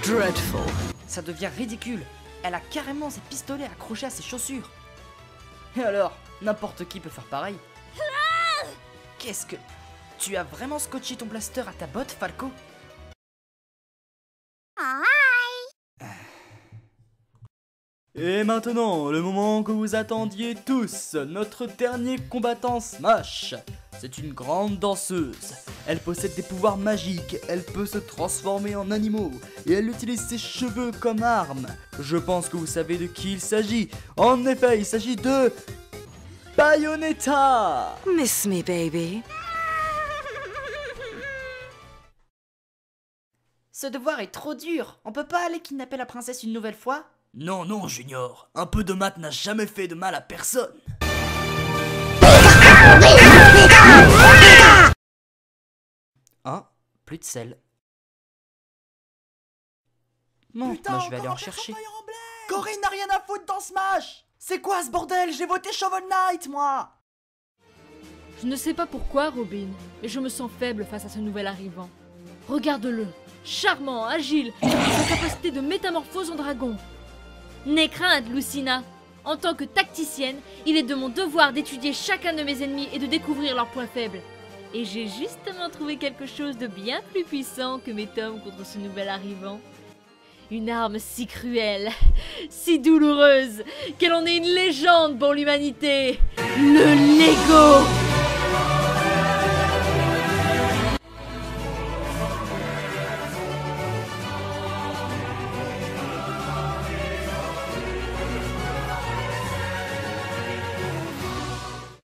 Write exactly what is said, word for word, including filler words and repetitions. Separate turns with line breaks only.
dreadful.
Ça devient ridicule. Elle a carrément ses pistolets accrochés à ses chaussures. Et alors, n'importe qui peut faire pareil. Qu'est-ce que... Tu as vraiment scotché ton blaster à ta botte, Falco?
Et maintenant, le moment que vous attendiez tous, notre dernier combattant Smash. C'est une grande danseuse. Elle possède des pouvoirs magiques, elle peut se transformer en animaux, et elle utilise ses cheveux comme arme. Je pense que vous savez de qui il s'agit. En effet, il s'agit de... Bayonetta!
Miss me, baby.
Ce devoir est trop dur. On peut pas aller kidnapper la princesse une nouvelle fois?
Non, non, Junior. Un peu de maths n'a jamais fait de mal à personne.
Hein? Plus de sel. Bon, moi je vais aller en chercher.
Corinne n'a rien à foutre dans Smash! C'est quoi ce bordel? J'ai voté Shovel Knight, moi!
Je ne sais pas pourquoi, Robin, mais je me sens faible face à ce nouvel arrivant. Regarde-le, charmant, agile, sa capacité de métamorphose en dragon. N'aie crainte, Lucina. En tant que tacticienne, il est de mon devoir d'étudier chacun de mes ennemis et de découvrir leurs points faibles. Et j'ai justement trouvé quelque chose de bien plus puissant que mes tomes contre ce nouvel arrivant. Une arme si cruelle, si douloureuse, qu'elle en est une légende pour l'humanité. Le Lego!